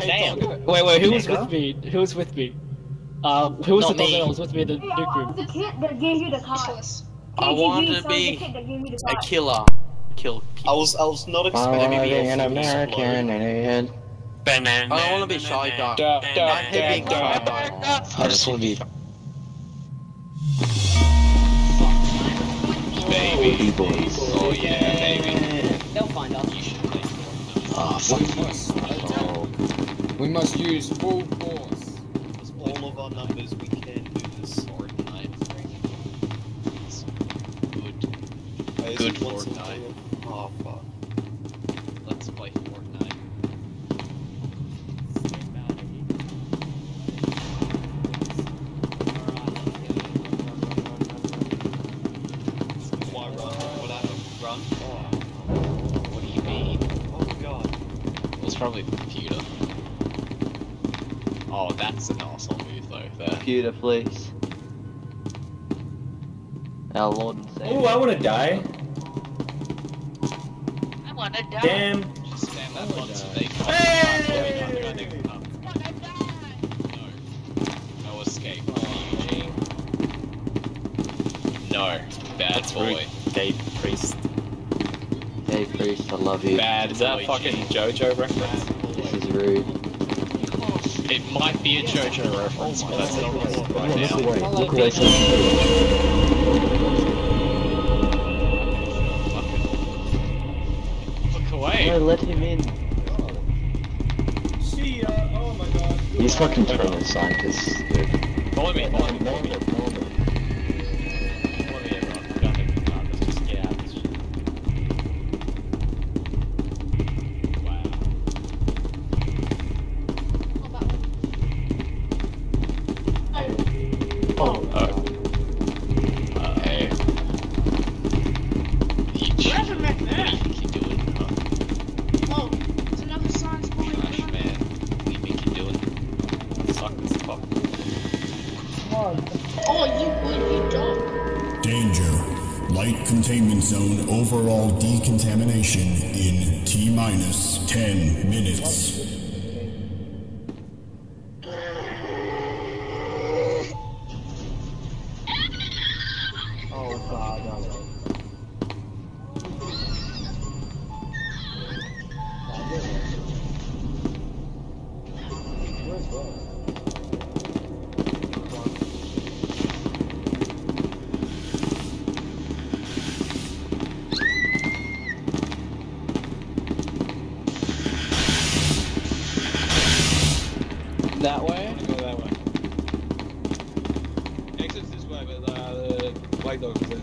Damn. Wait, who was with me? Who was with me? Who was the dog that was with me in the nuke room? The kid that gave you the card. I wanted to be a killer. Kill people. I was not expecting to be an American idiot. I don't want to be shy guy. I just want to be Baby. boys. Oh yeah, baby. They'll find us. You should play. Oh, fuck. We must use full force. With all of our numbers, we can do this. Fortnite. Good. Good Fortnite. Oh fuck. Let's play Fortnite. Why run? What happened? Run? What do you mean? Oh god. It was probably the computer. Oh, that's an awesome move though. There. Computer, please. Our Lord and Savior. Oh, I wanna die. I wanna die. Damn. Just spam that button so they can't. No escape. Eugene. No. Bad boy. Gay priest. Hey, priest, I love you. Bad Is that boy, fucking G. JoJo reference? This is rude. It might be a JoJo reference, but that's not right now. Look away, Look away. No, let him in. She, oh my god. He's fucking terminal scientist, dude. Follow me, follow me, follow me. Follow me, everyone. We don't think we can. Let's just get out of this shit. Wow. Hey. Each. What do you think you're doing, huh? Oh, it's another science boy. Gosh, man. What do you think you're doing? Suck this fuck. Oh, you don't. Danger. Light containment zone overall decontamination in T-minus 10 minutes. That way? Go that way. Exit's this way, but the white dog is there.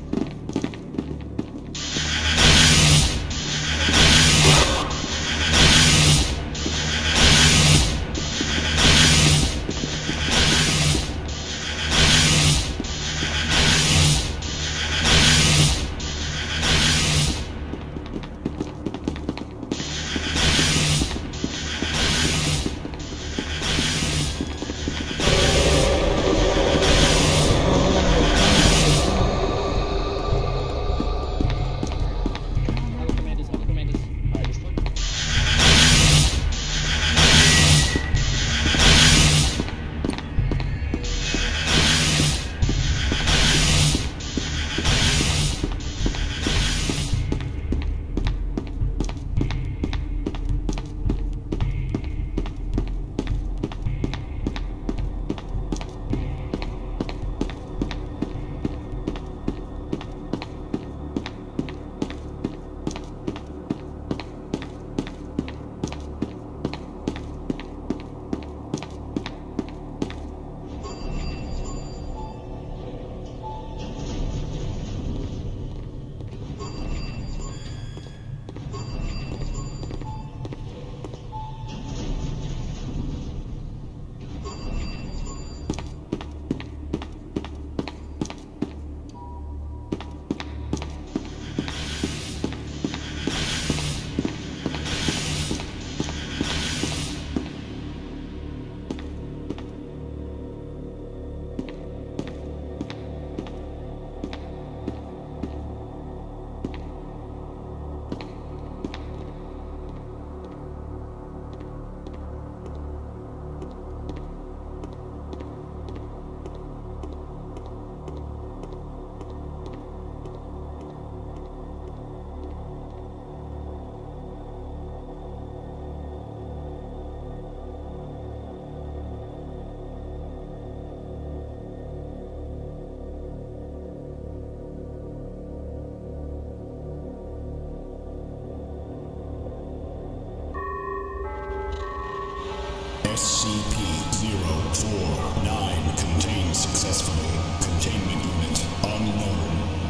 SCP-049 contained successfully. Containment unit unknown.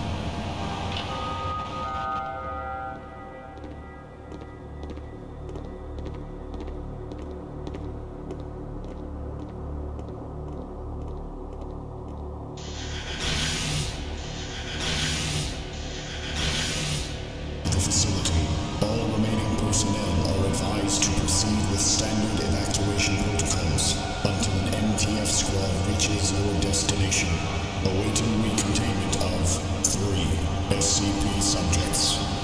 The facility. All remaining personnel are advised to proceed with standard evacuation protocols until an MTF squad reaches your destination, awaiting recontainment of 3 SCP subjects.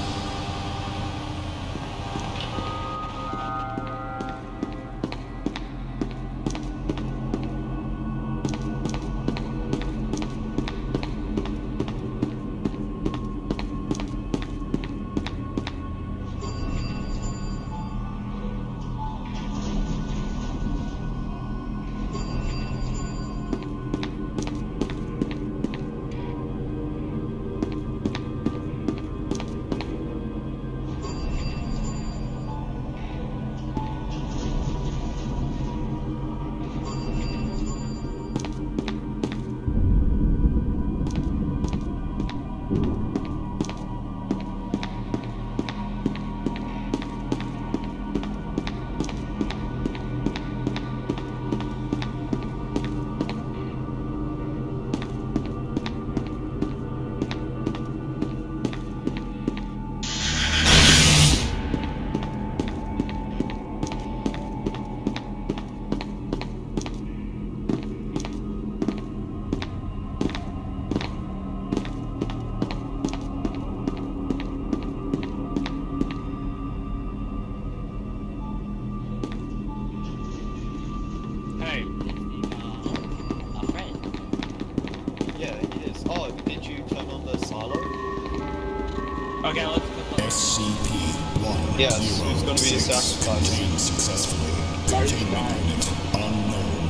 Hey, Our friend. Yeah, it is. Oh, did you turn on the silo? okay, let's SCP-106 Yes, who's gonna be the sacrifice? contained successfully. Containment unit unknown.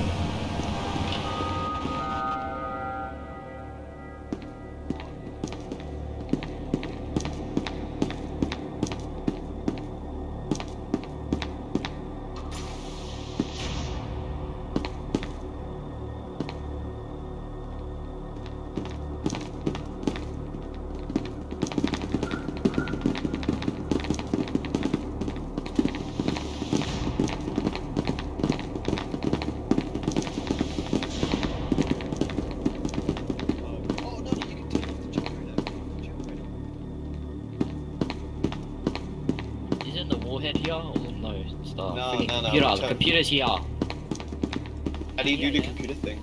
Oh no, you can turn off the generator. Isn't the warhead here? Or no, it's the No, freaking no, no, computer. The turn- computer's here. How do you do Yeah, the yeah. computer thing?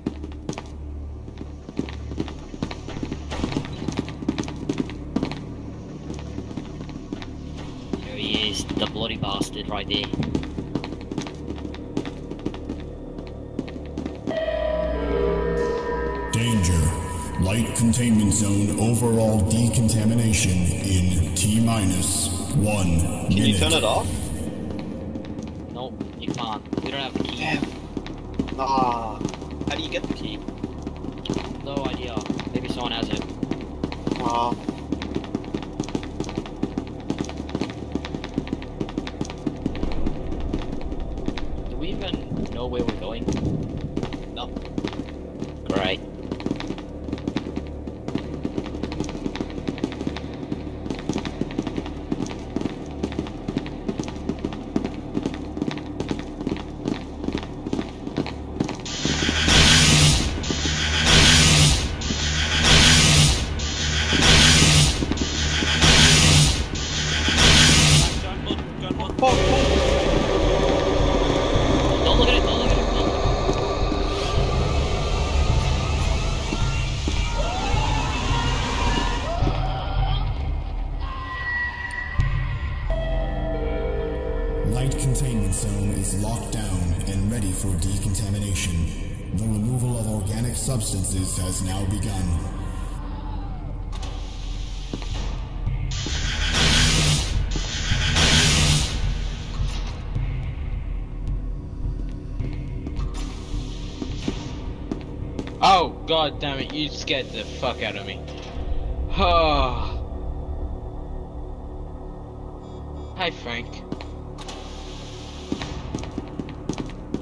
There he is, the bloody bastard right there. Danger. Light containment zone overall decontamination in T-minus 1 minute. Can you turn it off? Nope, you can't. We don't have the key. Damn. Ah. How do you get the key? No idea. Maybe someone has it. Ah. Do we even know where we're going? No. Great. Don't look at it, don't look at it. Don't look at it. Light containment zone is locked down and ready for decontamination. The removal of organic substances has now begun. Oh, god damn it, you scared the fuck out of me. Hi, Frank.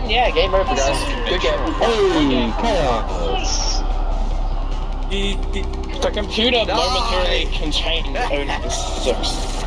again? Yeah, game over, guys. Good game. Hey, chaos! The computer momentarily contained only 6.